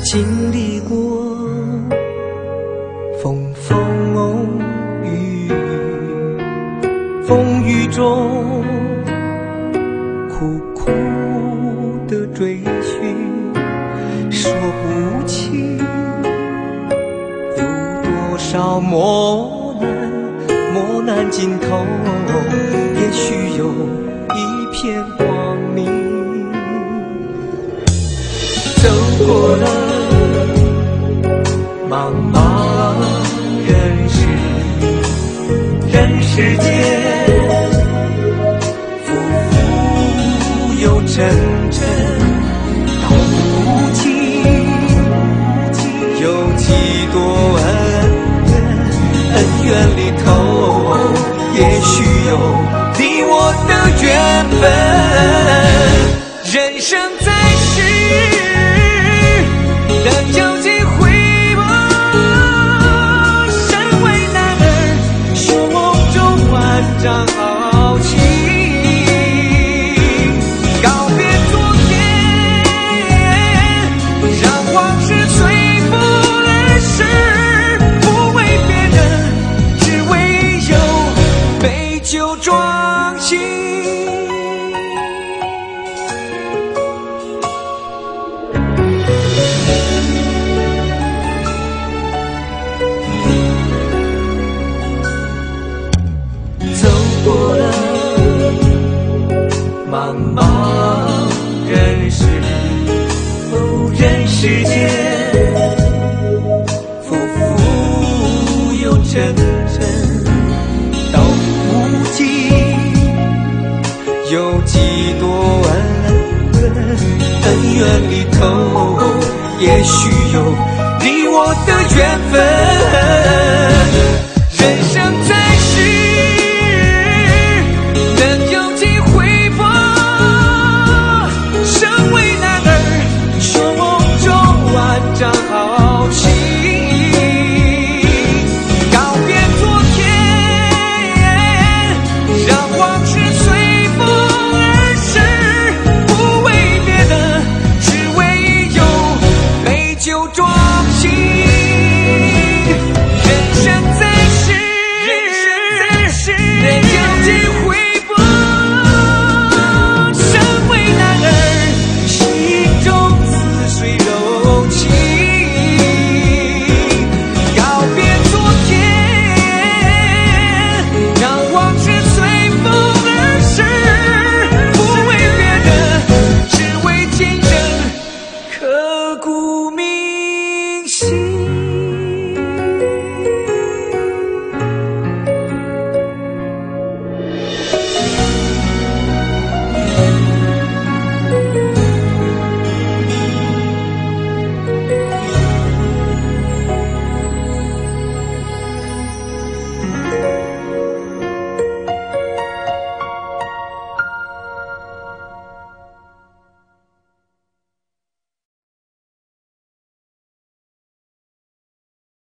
经历过风风雨雨，风雨中苦苦的追寻，说不清有多少磨难尽头，也许有一片光明。走过了茫茫人世间，浮浮又沉沉，到如今有几多恩怨里头，也许有你我的缘分。人生在世，能有机会吗？身为男儿，说梦中万丈豪情，告别昨天，让往事随风而逝，不为别人，只为有杯酒壮心。过了茫茫人世间，浮浮又沉沉，到如今有几多恩怨里头，也许有你我的缘分。